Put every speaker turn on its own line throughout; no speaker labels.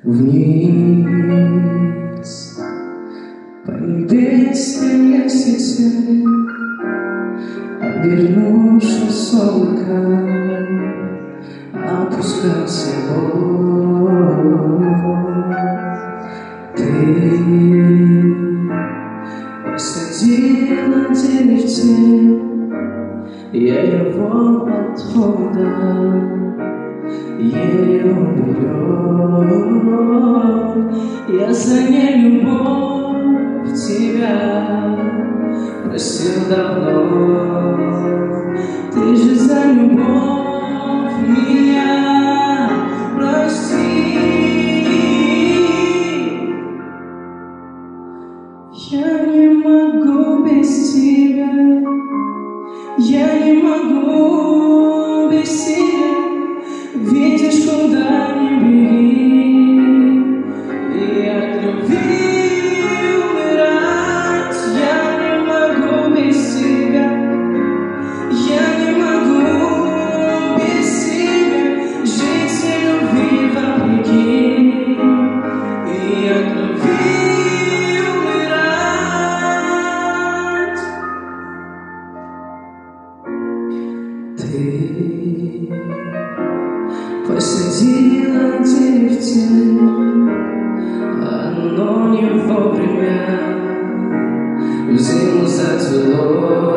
вниз по небесной лестнице, обернувшись облаком, опускался Бог. Ты посадила деревце, я его от холода еле уберег. Я за нелюбовь тебя просил давно, ты же за любовь меня прости. Я не могу без тебя, я не могу без тебя. Видишь, куда ни беги, и от любви умирать. Я не могу без тебя, я не могу без тебя жить с любви вопреки, и от любви умирать. Ты посадила деревце, оно не вовремя в зиму зацвело.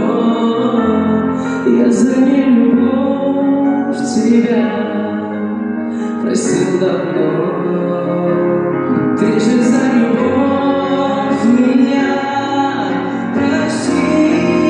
Я за нелюбовь тебя просил давно, ты же за любовь меня прости.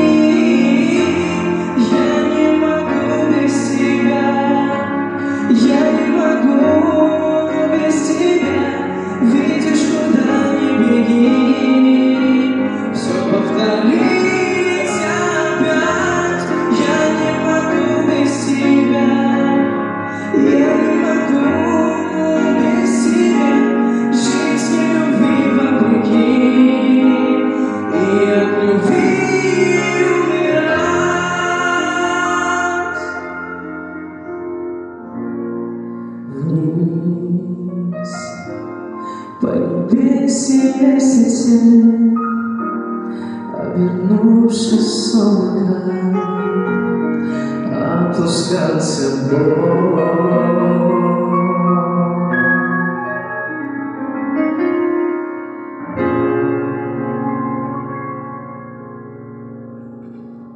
Я не могу без тебя, я не могу без тебя. Видишь, куда ни беги, все повторить опять. Я не могу без тебя, я не могу без тебя жить с любви вопреки, и от любви умирать. Вниз по небесной лестнице, обернувшись облаком, опускался Бог.